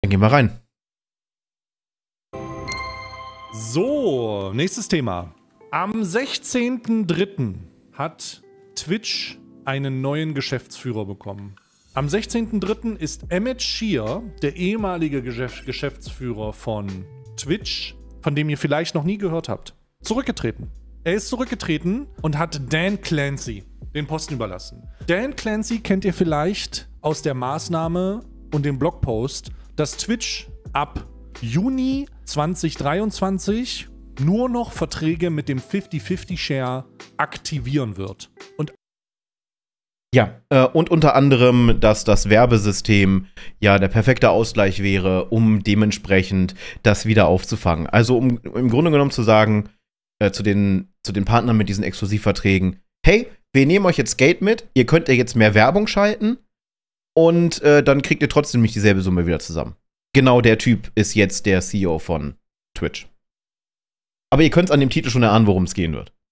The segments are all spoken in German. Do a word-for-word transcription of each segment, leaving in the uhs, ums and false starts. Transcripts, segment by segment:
Dann gehen wir rein. So, nächstes Thema. Am sechzehnten dritten hat Twitch einen neuen Geschäftsführer bekommen. Am sechzehnten dritten ist Emmett Shear, der ehemalige Geschäf- Geschäftsführer von Twitch, von dem ihr vielleicht noch nie gehört habt, zurückgetreten. Er ist zurückgetreten und hat Dan Clancy den Posten überlassen. Dan Clancy kennt ihr vielleicht aus der Maßnahme und dem Blogpost, dass Twitch ab Juni zweitausenddreiundzwanzig nur noch Verträge mit dem fifty fifty Share aktivieren wird. Und Ja, äh, und unter anderem, dass das Werbesystem ja der perfekte Ausgleich wäre, um dementsprechend das wieder aufzufangen. Also um im Grunde genommen zu sagen, äh, zu den, zu den Partnern mit diesen Exklusivverträgen, hey, wir nehmen euch jetzt Geld mit, ihr könnt ja jetzt mehr Werbung schalten und äh, dann kriegt ihr trotzdem nicht dieselbe Summe wieder zusammen. Genau der Typ ist jetzt der C E O von Twitch. Aber ihr könnt es an dem Titel schon erahnen, worum es gehen wird.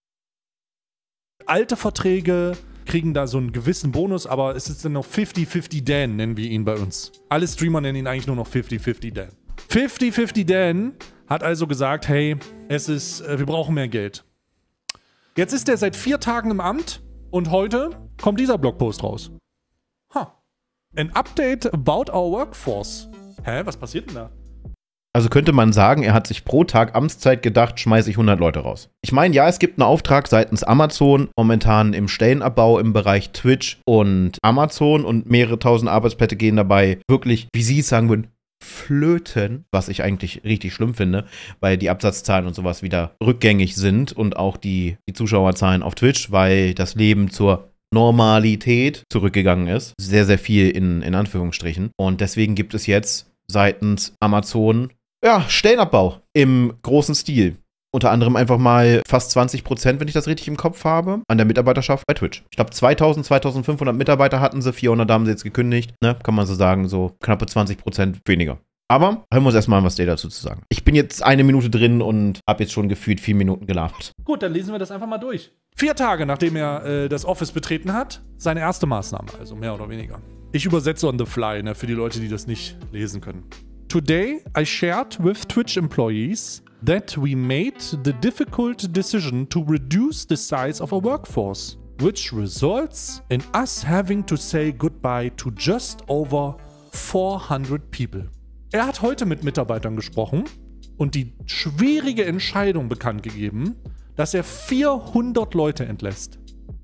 Alte Verträge kriegen da so einen gewissen Bonus, aber es ist dann noch fifty fifty Dan, nennen wir ihn bei uns. Alle Streamer nennen ihn eigentlich nur noch fifty fifty Dan. fifty fifty Dan hat also gesagt, hey, es ist, äh, wir brauchen mehr Geld. Jetzt ist er seit vier Tagen im Amt und heute kommt dieser Blogpost raus. Huh. An update about our workforce. Hä, was passiert denn da? Also könnte man sagen, er hat sich pro Tag Amtszeit gedacht, schmeiße ich hundert Leute raus. Ich meine, ja, es gibt einen Auftrag seitens Amazon, momentan im Stellenabbau im Bereich Twitch und Amazon und mehrere tausend Arbeitsplätze gehen dabei wirklich, wie Sie es sagen würden, flöten, was ich eigentlich richtig schlimm finde, weil die Absatzzahlen und sowas wieder rückgängig sind und auch die, die Zuschauerzahlen auf Twitch, weil das Leben zur Normalität zurückgegangen ist. Sehr, sehr viel in, in Anführungsstrichen. Und deswegen gibt es jetzt seitens Amazon ja, Stellenabbau im großen Stil. Unter anderem einfach mal fast zwanzig Prozent, wenn ich das richtig im Kopf habe, an der Mitarbeiterschaft bei Twitch. Ich glaube, zweitausend, zweitausendfünfhundert Mitarbeiter hatten sie, vierhundert haben sie jetzt gekündigt. Ne? Kann man so sagen, so knappe zwanzig Prozent weniger. Aber hören wir uns erstmal an, was der dazu zu sagen. Ich bin jetzt eine Minute drin und habe jetzt schon gefühlt vier Minuten gelabert. Gut, dann lesen wir das einfach mal durch. Vier Tage, nachdem er äh, das Office betreten hat, seine erste Maßnahme, also mehr oder weniger. Ich übersetze on the fly, ne, für die Leute, die das nicht lesen können. Today, I shared with Twitch employees that we made the difficult decision to reduce the size of our workforce, which results in us having to say goodbye to just over four hundred people. Er hat heute mit Mitarbeitern gesprochen und die schwierige Entscheidung bekannt gegeben, dass er vierhundert Leute entlässt.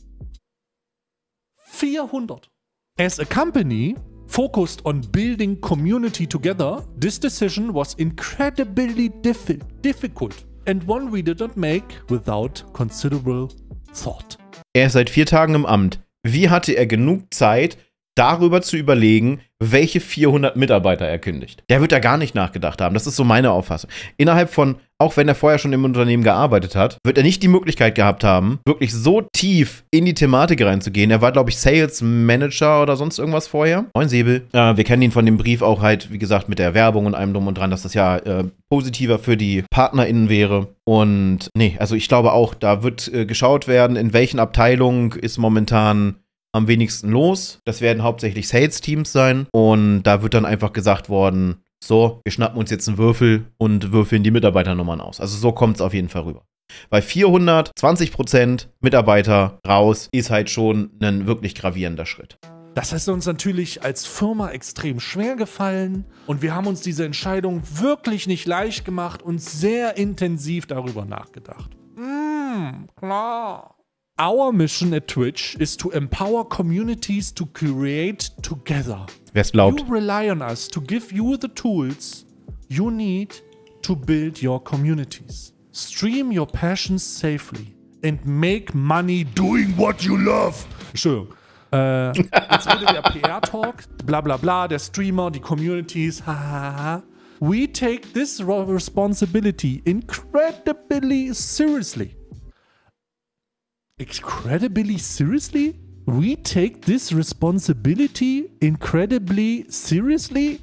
vierhundert. As a company focused on building community together, this decision was incredibly diffi- difficult and one we did not make without considerable thought. Er ist seit vier Tagen im Amt. Wie hatte er genug Zeit, darüber zu überlegen, welche vierhundert Mitarbeiter er kündigt? Der wird da gar nicht nachgedacht haben. Das ist so meine Auffassung. Innerhalb von, auch wenn er vorher schon im Unternehmen gearbeitet hat, wird er nicht die Möglichkeit gehabt haben, wirklich so tief in die Thematik reinzugehen. Er war, glaube ich, Sales Manager oder sonst irgendwas vorher. Moin Säbel. Äh, wir kennen ihn von dem Brief auch halt, wie gesagt, mit der Werbung und allem drum und dran, dass das ja äh, positiver für die PartnerInnen wäre. Und nee, also ich glaube auch, da wird äh, geschaut werden, in welchen Abteilungen ist momentan am wenigsten los. Das werden hauptsächlich Sales-Teams sein. Und da wird dann einfach gesagt worden, so, wir schnappen uns jetzt einen Würfel und würfeln die Mitarbeiternummern aus. Also so kommt es auf jeden Fall rüber. Weil vierhundert, zwanzig Prozent Mitarbeiter raus ist halt schon ein wirklich gravierender Schritt. Das ist uns natürlich als Firma extrem schwer gefallen und wir haben uns diese Entscheidung wirklich nicht leicht gemacht und sehr intensiv darüber nachgedacht. Mm, klar. Our mission at Twitch is to empower communities to create together. Wer's glaubt. You rely on us to give you the tools you need to build your communities. Stream your passions safely and make money doing what you love. Entschuldigung. Äh, jetzt wieder der P R-Talk, bla bla bla, der Streamer, die Communities, hahaha. We take this responsibility incredibly seriously. Incredibly seriously? We take this responsibility incredibly seriously?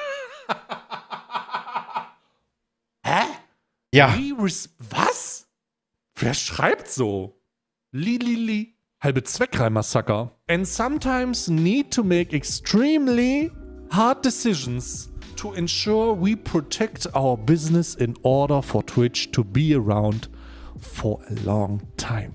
Hä? Ja. Was? Wer schreibt so? Li, li, li. Halbe Zweckreimer-Sucker. And sometimes need to make extremely hard decisions to ensure we protect our business in order for Twitch to be around for a long time.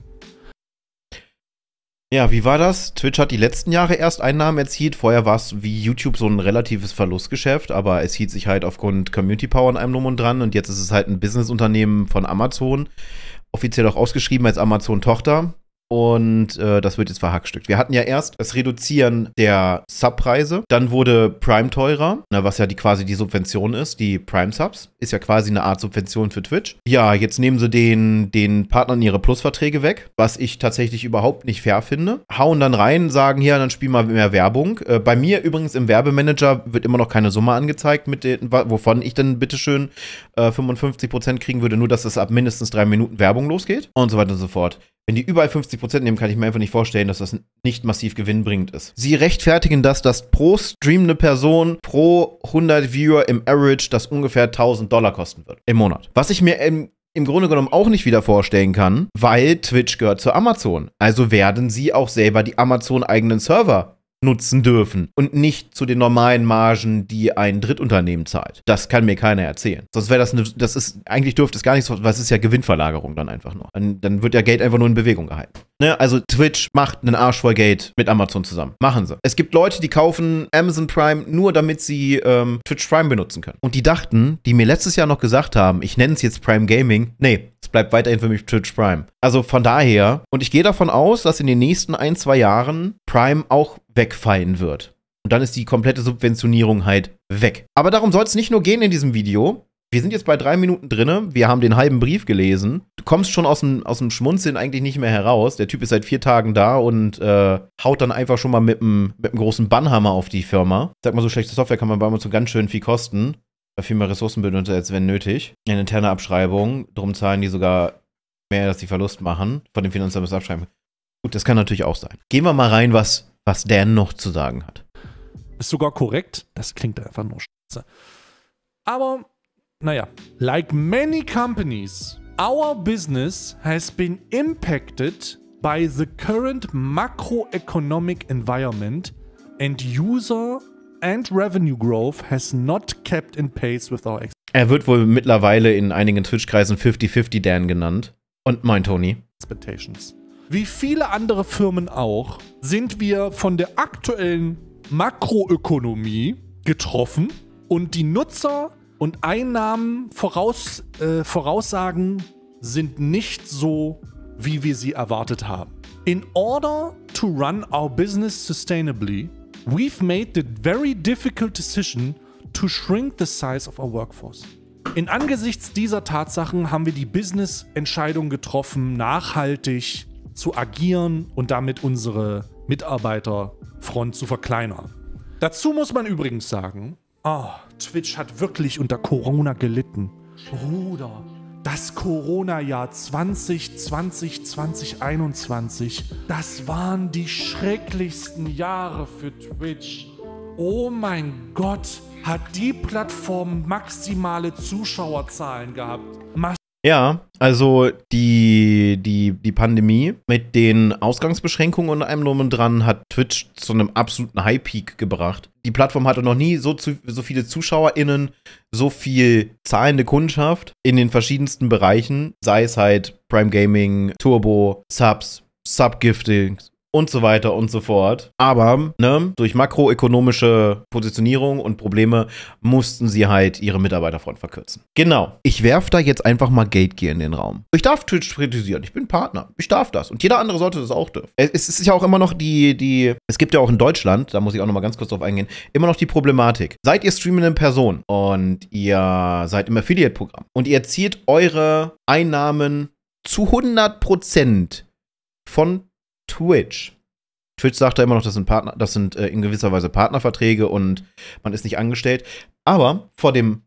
Ja, wie war das? Twitch hat die letzten Jahre erst Einnahmen erzielt. Vorher war es wie YouTube so ein relatives Verlustgeschäft, aber es hielt sich halt aufgrund Community Power an einem Drum und dran. Und jetzt ist es halt ein Businessunternehmen von Amazon, offiziell auch ausgeschrieben als Amazon-Tochter. Und äh, das wird jetzt verhackstückt. Wir hatten ja erst das Reduzieren der Subpreise, dann wurde Prime teurer, na, was ja die, quasi die Subvention ist, die Prime-Subs, ist ja quasi eine Art Subvention für Twitch. Ja, jetzt nehmen sie den, den Partnern ihre Plusverträge weg, was ich tatsächlich überhaupt nicht fair finde. Hauen dann rein, sagen, hier, dann spiel mal mehr Werbung. Äh, bei mir übrigens im Werbemanager wird immer noch keine Summe angezeigt, mit den, wovon ich dann bitteschön äh, fünfundfünfzig Prozent kriegen würde, nur dass es ab mindestens drei Minuten Werbung losgeht und so weiter und so fort. Wenn die überall fünfzig Prozent nehmen, kann ich mir einfach nicht vorstellen, dass das nicht massiv gewinnbringend ist. Sie rechtfertigen das, dass pro streamende Person, pro hundert Viewer im Average das ungefähr tausend Dollar kosten wird im Monat. Was ich mir im, im Grunde genommen auch nicht wieder vorstellen kann, weil Twitch gehört zu Amazon. Also werden sie auch selber die Amazon-eigenen Server nutzen dürfen und nicht zu den normalen Margen, die ein Drittunternehmen zahlt. Das kann mir keiner erzählen. Sonst wäre das eine, das ist, eigentlich dürfte es gar nicht so, weil es ist ja Gewinnverlagerung dann einfach nur. Dann, dann wird ja Geld einfach nur in Bewegung gehalten. Ne? Also Twitch macht einen Arsch voll Geld mit Amazon zusammen. Machen sie. Es gibt Leute, die kaufen Amazon Prime nur, damit sie ähm, Twitch Prime benutzen können. Und die dachten, die mir letztes Jahr noch gesagt haben, ich nenne es jetzt Prime Gaming. Nee, es bleibt weiterhin für mich Twitch Prime. Also von daher, und ich gehe davon aus, dass in den nächsten ein, zwei Jahren Prime auch wegfallen wird. Und dann ist die komplette Subventionierung halt weg. Aber darum soll es nicht nur gehen in diesem Video. Wir sind jetzt bei drei Minuten drinne. Wir haben den halben Brief gelesen. Du kommst schon aus dem, aus dem Schmunzeln eigentlich nicht mehr heraus. Der Typ ist seit vier Tagen da und äh, haut dann einfach schon mal mit einem mit einem großen Bannhammer auf die Firma. Sag mal, so schlechte Software kann man bei Amazon ganz schön viel kosten. Bei viel mehr Ressourcen benötigt, als wenn nötig. Eine interne Abschreibung. Drum zahlen die sogar mehr, dass die Verlust machen. Von dem Finanzamt das Abschreiben. Gut, das kann natürlich auch sein. Gehen wir mal rein, was was Dan noch zu sagen hat. Ist sogar korrekt. Das klingt einfach nur scheiße. Aber, naja. Like many companies, our business has been impacted by the current macroeconomic environment and user and revenue growth has not kept in pace with our expectations. Er wird wohl mittlerweile in einigen Twitch-Kreisen fifty fifty Dan genannt. Und mein Tony. Expectations. Wie viele andere Firmen auch, sind wir von der aktuellen Makroökonomie getroffen und die Nutzer und Einnahmen voraus, äh, Voraussagen sind nicht so, wie wir sie erwartet haben. In order to run our business sustainably, we've made the very difficult decision to shrink the size of our workforce. In Angesichts dieser Tatsachen haben wir die Business-Entscheidung getroffen, nachhaltig zu agieren und damit unsere Mitarbeiterfront zu verkleinern. Dazu muss man übrigens sagen, oh, Twitch hat wirklich unter Corona gelitten. Bruder, das Corona-Jahr zwanzig zwanzig, zwanzig einundzwanzig, das waren die schrecklichsten Jahre für Twitch. Oh mein Gott, hat die Plattform maximale Zuschauerzahlen gehabt. Mas Ja, also die, die, die Pandemie mit den Ausgangsbeschränkungen und allem drum und dran hat Twitch zu einem absoluten High-Peak gebracht. Die Plattform hatte noch nie so, zu, so viele ZuschauerInnen, so viel zahlende Kundschaft in den verschiedensten Bereichen, sei es halt Prime Gaming, Turbo, Subs, Subgifting und so weiter und so fort. Aber, ne, durch makroökonomische Positionierung und Probleme mussten sie halt ihre Mitarbeiterfront verkürzen. Genau. Ich werfe da jetzt einfach mal Gategear in den Raum. Ich darf Twitch kritisieren. Ich bin Partner. Ich darf das. Und jeder andere sollte das auch dürfen. Es ist ja auch immer noch die, die, es gibt ja auch in Deutschland, da muss ich auch noch mal ganz kurz drauf eingehen, immer noch die Problematik. Seid ihr streamende Person und ihr seid im Affiliate-Programm und ihr erzielt eure Einnahmen zu hundert Prozent von Twitch. Twitch sagt da immer noch, das sind Partner, das sind äh, in gewisser Weise Partnerverträge und man ist nicht angestellt. Aber vor dem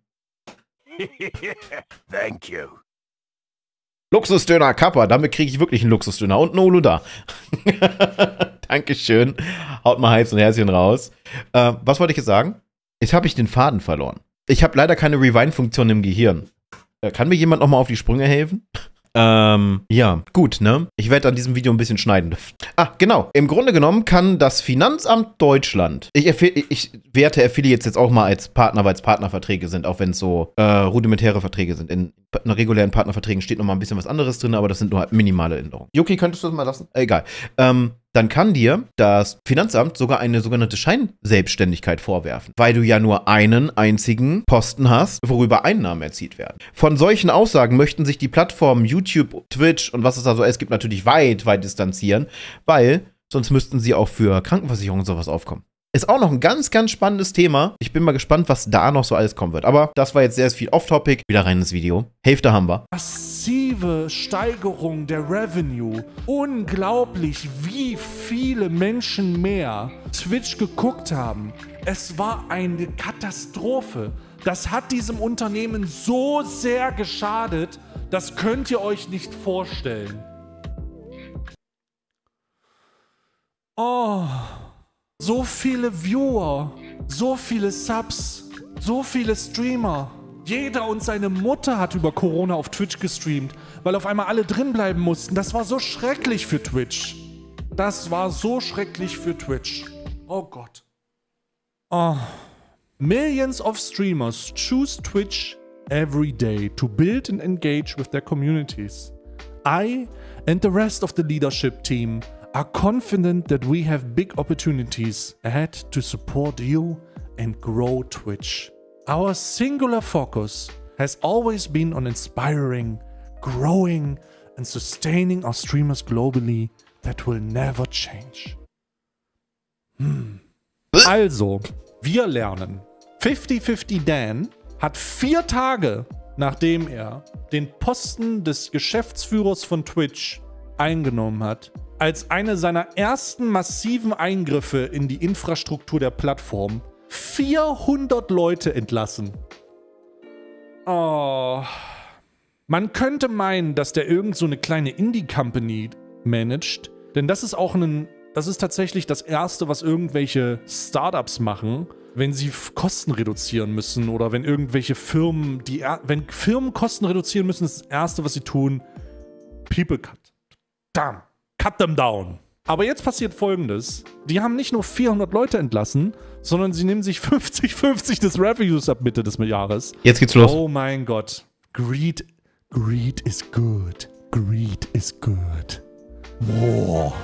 Thank you. Luxusdöner Kappa, damit kriege ich wirklich einen Luxusdöner und Nolo da. Dankeschön. Haut mal Heiz und Herzchen raus. Äh, was wollte ich jetzt sagen? Jetzt habe ich den Faden verloren. Ich habe leider keine Rewind-Funktion im Gehirn. Äh, kann mir jemand noch mal auf die Sprünge helfen? Ähm, ja, gut, ne? Ich werde an diesem Video ein bisschen schneiden. Ah, genau. Im Grunde genommen kann das Finanzamt Deutschland, ich, ich werte Affiliates jetzt auch mal als Partner, weil es Partnerverträge sind, auch wenn es so äh, rudimentäre Verträge sind. In, in regulären Partnerverträgen steht noch mal ein bisschen was anderes drin, aber das sind nur halt minimale Änderungen. Yuki, könntest du das mal lassen? Egal. Ähm, dann kann dir das Finanzamt sogar eine sogenannte Scheinselbstständigkeit vorwerfen, weil du ja nur einen einzigen Posten hast, worüber Einnahmen erzielt werden. Von solchen Aussagen möchten sich die Plattformen YouTube, Twitch und was es da so ist, gibt natürlich weit, weit distanzieren, weil sonst müssten sie auch für Krankenversicherungen und sowas aufkommen. Ist auch noch ein ganz, ganz spannendes Thema. Ich bin mal gespannt, was da noch so alles kommen wird. Aber das war jetzt sehr viel Off-Topic. Wieder rein ins Video. Hälfte haben wir. Massive Steigerung der Revenue. Unglaublich, wie viele Menschen mehr Twitch geguckt haben. Es war eine Katastrophe. Das hat diesem Unternehmen so sehr geschadet, das könnt ihr euch nicht vorstellen. Oh... So viele Viewer, so viele Subs, so viele Streamer. Jeder und seine Mutter hat über Corona auf Twitch gestreamt, weil auf einmal alle drin bleiben mussten. Das war so schrecklich für Twitch. Das war so schrecklich für Twitch. Oh Gott. Oh. Millions of streamers choose Twitch every day to build and engage with their communities. I and the rest of the leadership team are confident that we have big opportunities ahead to support you and grow Twitch. Our singular focus has always been on inspiring, growing and sustaining our streamers globally. That will never change. Hm. Also, wir lernen. fifty fifty Dan hat vier Tage, nachdem er den Posten des Geschäftsführers von Twitch eingenommen hat, als eine seiner ersten massiven Eingriffe in die Infrastruktur der Plattform vierhundert Leute entlassen. Oh. Man könnte meinen, dass der irgend so eine kleine Indie-Company managt, denn das ist auch ein, das ist tatsächlich das Erste, was irgendwelche Startups machen, wenn sie Kosten reduzieren müssen oder wenn irgendwelche Firmen, die, wenn Firmen Kosten reduzieren müssen, ist das Erste, was sie tun, People Cut. Damn. Cut them down. Aber jetzt passiert Folgendes. Die haben nicht nur vierhundert Leute entlassen, sondern sie nehmen sich fünfzig fünfzig des Revenues ab Mitte des Jahres. Jetzt geht's los. Oh mein Gott. Greed, greed is good. Greed is good. More.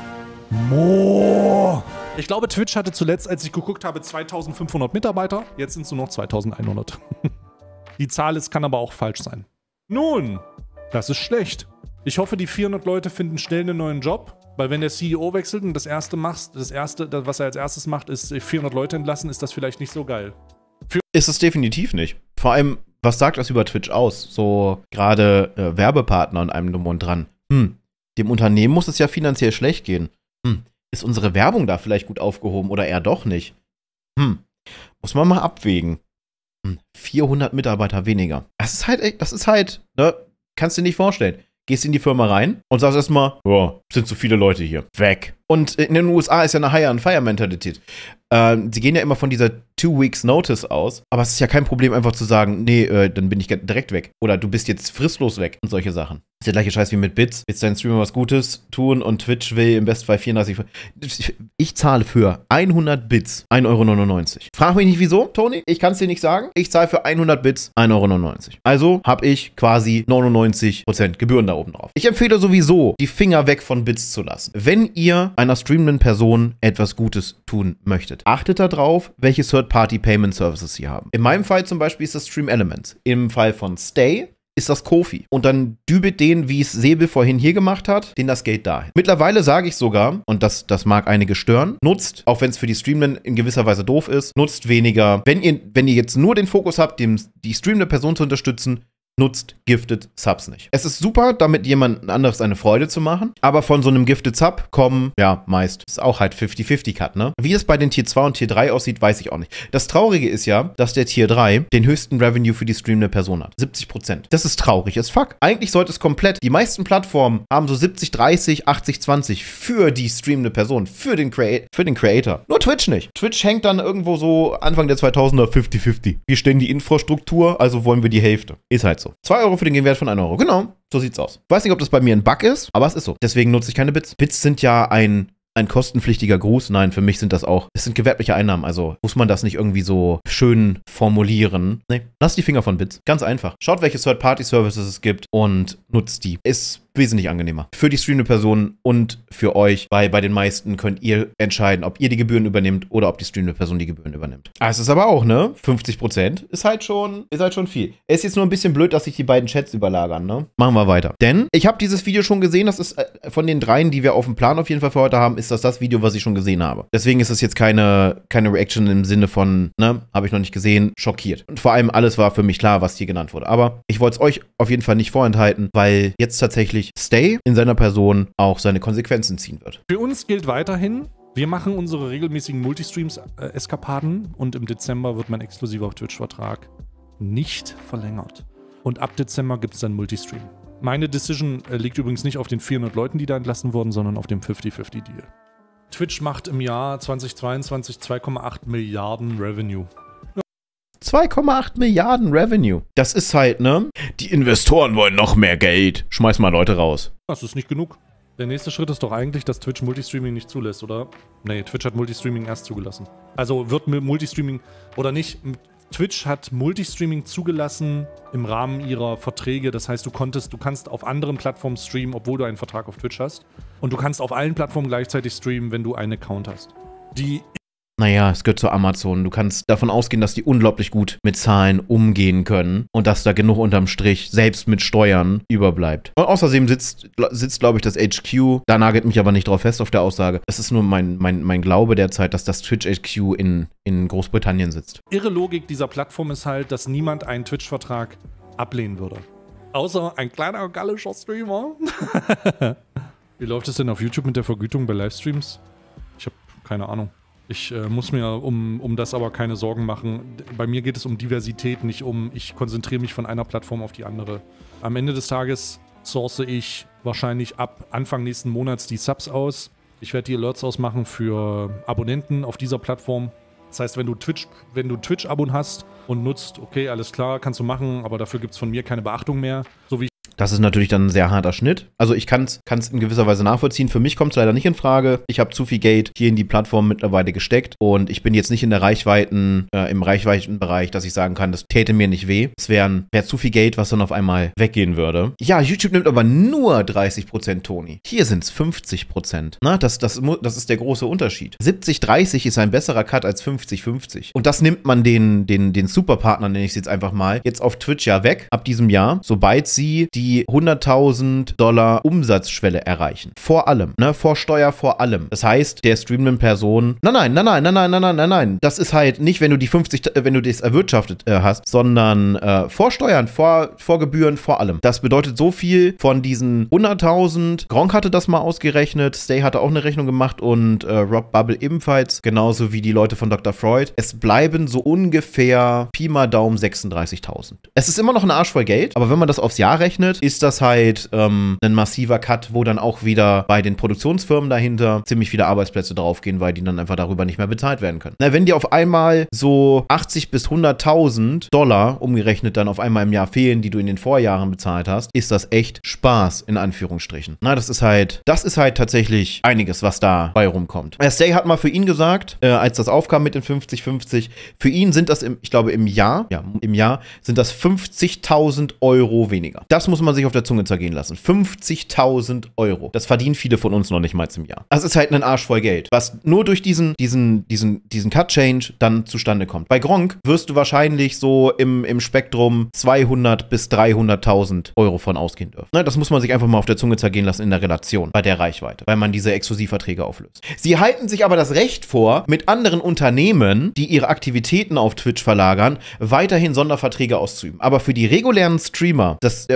More. Ich glaube, Twitch hatte zuletzt, als ich geguckt habe, zweitausendfünfhundert Mitarbeiter. Jetzt sind es nur noch zweitausendeinhundert. Die Zahl ist, kann aber auch falsch sein. Nun, das ist schlecht. Ich hoffe, die vierhundert Leute finden schnell einen neuen Job, weil wenn der C E O wechselt und das erste macht, das erste, was er als erstes macht, ist vierhundert Leute entlassen, ist das vielleicht nicht so geil. Für ist es definitiv nicht. Vor allem, was sagt das über Twitch aus? So gerade äh, Werbepartner und einem drum und dran. Hm, dem Unternehmen muss es ja finanziell schlecht gehen. Hm, ist unsere Werbung da vielleicht gut aufgehoben oder eher doch nicht? Hm, muss man mal abwägen. Hm, vierhundert Mitarbeiter weniger. Das ist halt, das ist halt, ne, kannst du dir nicht vorstellen. Gehst in die Firma rein und sagst erstmal, ja, sind zu viele Leute hier. Weg. Und in den U S A ist ja eine Hire-and-Fire-Mentalität. Ähm, sie gehen ja immer von dieser Two Weeks Notice aus, aber es ist ja kein Problem, einfach zu sagen, nee, äh, dann bin ich direkt weg. Oder du bist jetzt fristlos weg und solche Sachen. Das ist der gleiche Scheiß wie mit Bits. Willst dein Streamer was Gutes tun und Twitch will im Bestfall vierunddreißig. Ich zahle für hundert Bits ein Euro neunundneunzig. Frag mich nicht wieso, Toni. Ich kann es dir nicht sagen. Ich zahle für hundert Bits ein Euro neunundneunzig. Also habe ich quasi neunundneunzig Prozent Gebühren da oben drauf. Ich empfehle sowieso, die Finger weg von Bits zu lassen. Wenn ihr einer streamenden Person etwas Gutes tun möchtet, achtet darauf, welche Third-Party-Payment-Services sie haben. In meinem Fall zum Beispiel ist das Stream Elements. Im Fall von Stay ist das Ko-fi. Und dann dübelt den, wie es Säbel vorhin hier gemacht hat, den das Geld dahin. Mittlerweile sage ich sogar, und das, das mag einige stören, nutzt, auch wenn es für die Streamenden in gewisser Weise doof ist, nutzt weniger. Wenn ihr, wenn ihr jetzt nur den Fokus habt, dem, die streamende Person zu unterstützen, nutzt Gifted Subs nicht. Es ist super, damit jemand anderes eine Freude zu machen, aber von so einem Gifted Sub kommen, ja, meist, ist auch halt fifty fifty Cut, ne? Wie es bei den Tier zwei und Tier drei aussieht, weiß ich auch nicht. Das Traurige ist ja, dass der Tier drei den höchsten Revenue für die streamende Person hat. siebzig Prozent. Das ist traurig as fuck. Eigentlich sollte es komplett, die meisten Plattformen haben so siebzig dreißig, achtzig zwanzig für die streamende Person, für den, Crea- für den Creator. Nur Twitch nicht. Twitch hängt dann irgendwo so Anfang der zweitausender fifty fifty. Wir stellen die Infrastruktur, also wollen wir die Hälfte. Ist halt so. so. zwei Euro für den Gegenwert von einem Euro. Genau, so sieht's aus. Ich weiß nicht, ob das bei mir ein Bug ist, aber es ist so. Deswegen nutze ich keine Bits. Bits sind ja ein ein kostenpflichtiger Gruß. Nein, für mich sind das auch, es sind gewerbliche Einnahmen, also muss man das nicht irgendwie so schön formulieren. Nee, lasst die Finger von Bits. Ganz einfach. Schaut, welche Third-Party-Services es gibt und nutzt die. Ist wesentlich angenehmer. Für die streamende Person und für euch, weil bei den meisten könnt ihr entscheiden, ob ihr die Gebühren übernehmt oder ob die streamende Person die Gebühren übernimmt. Ah, es ist aber auch, ne? fünfzig Prozent ist halt schon, ist halt schon viel. Es ist jetzt nur ein bisschen blöd, dass sich die beiden Chats überlagern, ne? Machen wir weiter. Denn ich habe dieses Video schon gesehen, das ist äh, von den dreien, die wir auf dem Plan auf jeden Fall für heute haben, ist das das Video, was ich schon gesehen habe. Deswegen ist es jetzt keine, keine Reaction im Sinne von, ne, habe ich noch nicht gesehen, schockiert. Und vor allem alles war für mich klar, was hier genannt wurde. Aber ich wollte es euch auf jeden Fall nicht vorenthalten, weil jetzt tatsächlich Stay in seiner Person auch seine Konsequenzen ziehen wird. Für uns gilt weiterhin, wir machen unsere regelmäßigen Multistreams-Eskapaden äh, und im Dezember wird mein exklusiver Twitch-Vertrag nicht verlängert. Und ab Dezember gibt es dann Multistream. Meine Decision äh, liegt übrigens nicht auf den vierhundert Leuten, die da entlassen wurden, sondern auf dem fünfzig fünfzig Deal. Twitch macht im Jahr zweitausendzweiundzwanzig zwei Komma acht Milliarden Revenue. zwei Komma acht Milliarden Revenue. Das ist halt, ne? Die Investoren wollen noch mehr Geld. Schmeiß mal Leute raus. Das ist nicht genug. Der nächste Schritt ist doch eigentlich, dass Twitch Multistreaming nicht zulässt, oder? Nee, Twitch hat Multistreaming erst zugelassen. Also wird Multistreaming oder nicht? Twitch hat Multistreaming zugelassen im Rahmen ihrer Verträge. Das heißt, du konntest, du kannst auf anderen Plattformen streamen, obwohl du einen Vertrag auf Twitch hast. Und du kannst auf allen Plattformen gleichzeitig streamen, wenn du einen Account hast. Die Naja, es gehört zu Amazon. Du kannst davon ausgehen, dass die unglaublich gut mit Zahlen umgehen können und dass da genug unterm Strich, selbst mit Steuern, überbleibt. Und außerdem sitzt, sitzt glaube ich, das H Q, da nagelt mich aber nicht drauf fest auf der Aussage. Es ist nur mein, mein, mein Glaube derzeit, dass das Twitch H Q in, in Großbritannien sitzt. Irre Logik dieser Plattform ist halt, dass niemand einen Twitch-Vertrag ablehnen würde. Außer ein kleiner gallischer Streamer. Wie läuft es denn auf YouTube mit der Vergütung bei Livestreams? Ich habe keine Ahnung. Ich äh, muss mir um, um das aber keine Sorgen machen. Bei mir geht es um Diversität, nicht um, ich konzentriere mich von einer Plattform auf die andere. Am Ende des Tages source ich wahrscheinlich ab Anfang nächsten Monats die Subs aus. Ich werde die Alerts ausmachen für Abonnenten auf dieser Plattform. Das heißt, wenn du Twitch, wenn du Twitch-Abon hast und nutzt, okay, alles klar, kannst du machen, aber dafür gibt es von mir keine Beachtung mehr. So wie Das ist natürlich dann ein sehr harter Schnitt. Also ich kann es in gewisser Weise nachvollziehen. Für mich kommt es leider nicht in Frage. Ich habe zu viel Geld hier in die Plattform mittlerweile gesteckt und ich bin jetzt nicht in der Reichweiten, äh, im Reichweitenbereich, dass ich sagen kann, das täte mir nicht weh. Es wäre wär zu viel Geld, was dann auf einmal weggehen würde. Ja, YouTube nimmt aber nur dreißig Prozent, Toni. Hier sind es fünfzig Prozent. Na, das, das, das ist der große Unterschied. siebzig dreißig ist ein besserer Cut als fünfzig fünfzig. Und das nimmt man den, den, den Superpartnern, nenne ich es jetzt einfach mal, jetzt auf Twitch ja weg, ab diesem Jahr, sobald sie die hunderttausend Dollar Umsatzschwelle erreichen. Vor allem, ne, vor Steuer vor allem. Das heißt, der streamenden Person, nein, nein, nein, nein, nein, nein, nein, nein, nein, nein. Das ist halt nicht, wenn du die fünfzig, wenn du das erwirtschaftet äh, hast, sondern äh, vor Steuern, vor, vor Gebühren, vor allem. Das bedeutet so viel von diesen hunderttausend. Gronk hatte das mal ausgerechnet, Stay hatte auch eine Rechnung gemacht und äh, Rob Bubble ebenfalls, genauso wie die Leute von Doktor Freud. Es bleiben so ungefähr Pi mal Daumen sechsunddreißigtausend. Es ist immer noch ein Arsch voll Geld, aber wenn man das aufs Jahr rechnet, ist das halt ähm, ein massiver Cut, wo dann auch wieder bei den Produktionsfirmen dahinter ziemlich viele Arbeitsplätze draufgehen, weil die dann einfach darüber nicht mehr bezahlt werden können. Na, wenn dir auf einmal so achtzig bis hunderttausend Dollar umgerechnet dann auf einmal im Jahr fehlen, die du in den Vorjahren bezahlt hast, ist das echt Spaß, in Anführungsstrichen. Na, das ist halt, das ist halt tatsächlich einiges, was da bei rumkommt. Stay hat mal für ihn gesagt, äh, als das aufkam mit den fünfzig fünfzig, für ihn sind das, im, ich glaube im Jahr, ja, im Jahr sind das fünfzigtausend Euro weniger. Das muss man sich auf der Zunge zergehen lassen. fünfzigtausend Euro. Das verdienen viele von uns noch nicht mal im Jahr. Das ist halt ein Arsch voll Geld, was nur durch diesen, diesen, diesen, diesen Cut-Change dann zustande kommt. Bei Gronk wirst du wahrscheinlich so im, im Spektrum zweihundert bis dreihunderttausend Euro von ausgehen dürfen. Ne, das muss man sich einfach mal auf der Zunge zergehen lassen in der Relation bei der Reichweite, weil man diese Exklusivverträge auflöst. Sie halten sich aber das Recht vor, mit anderen Unternehmen, die ihre Aktivitäten auf Twitch verlagern, weiterhin Sonderverträge auszuüben. Aber für die regulären Streamer das, oder Stream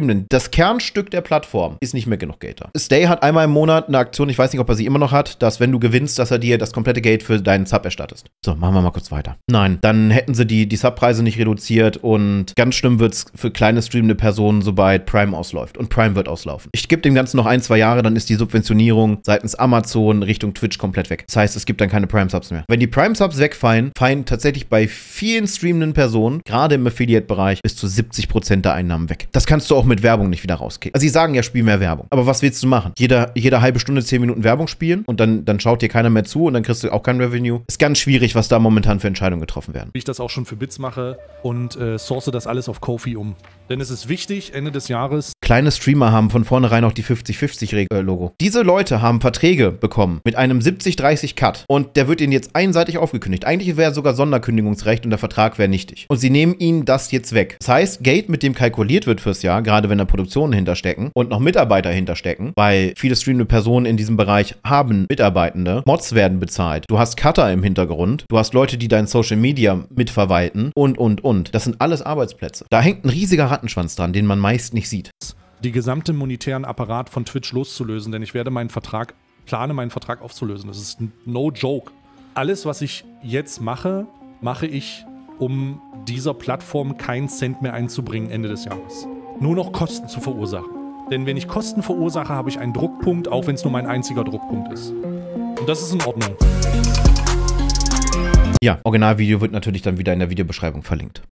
Streamenden, das Kernstück der Plattform, ist nicht mehr genug Geld da. Stay hat einmal im Monat eine Aktion, ich weiß nicht, ob er sie immer noch hat, dass wenn du gewinnst, dass er dir das komplette Geld für deinen Sub erstattest. So, machen wir mal kurz weiter. Nein, dann hätten sie die, die Subpreise nicht reduziert und ganz schlimm wird es für kleine streamende Personen, sobald Prime ausläuft. Und Prime wird auslaufen. Ich gebe dem Ganzen noch ein, zwei Jahre, dann ist die Subventionierung seitens Amazon Richtung Twitch komplett weg. Das heißt, es gibt dann keine Prime-Subs mehr. Wenn die Prime-Subs wegfallen, fallen tatsächlich bei vielen streamenden Personen, gerade im Affiliate-Bereich, bis zu siebzig Prozent der Einnahmen weg. Das kannst du auch mit Werbung nicht wieder rauskicken. Also sie sagen ja, spiel mehr Werbung. Aber was willst du machen? Jeder, jede halbe Stunde zehn Minuten Werbung spielen und dann, dann schaut dir keiner mehr zu und dann kriegst du auch kein Revenue. Ist ganz schwierig, was da momentan für Entscheidungen getroffen werden. Wie ich das auch schon für Bits mache und äh, source das alles auf Ko-Fi um. Denn es ist wichtig, Ende des Jahres. Kleine Streamer haben von vornherein auch die fünfzig fünfzig-Logo. Diese Leute haben Verträge bekommen mit einem siebzig dreißig Cut und der wird ihnen jetzt einseitig aufgekündigt. Eigentlich wäre sogar Sonderkündigungsrecht und der Vertrag wäre nichtig. Und sie nehmen ihnen das jetzt weg. Das heißt, Geld, mit dem kalkuliert wird fürs Jahr, gerade wenn da Produktionen hinterstecken und noch Mitarbeiter hinterstecken, weil viele streamende Personen in diesem Bereich haben Mitarbeitende, Mods werden bezahlt, du hast Cutter im Hintergrund, du hast Leute, die dein Social Media mitverwalten und, und, und. Das sind alles Arbeitsplätze. Da hängt ein riesiger Rattenschwanz dran, den man meist nicht sieht. Die gesamte monetären Apparat von Twitch loszulösen, denn ich werde meinen Vertrag, plane meinen Vertrag aufzulösen. Das ist no joke. Alles, was ich jetzt mache, mache ich, um dieser Plattform keinen Cent mehr einzubringen Ende des Jahres. Nur noch Kosten zu verursachen. Denn wenn ich Kosten verursache, habe ich einen Druckpunkt, auch wenn es nur mein einziger Druckpunkt ist. Und das ist in Ordnung. Ja, Originalvideo wird natürlich dann wieder in der Videobeschreibung verlinkt.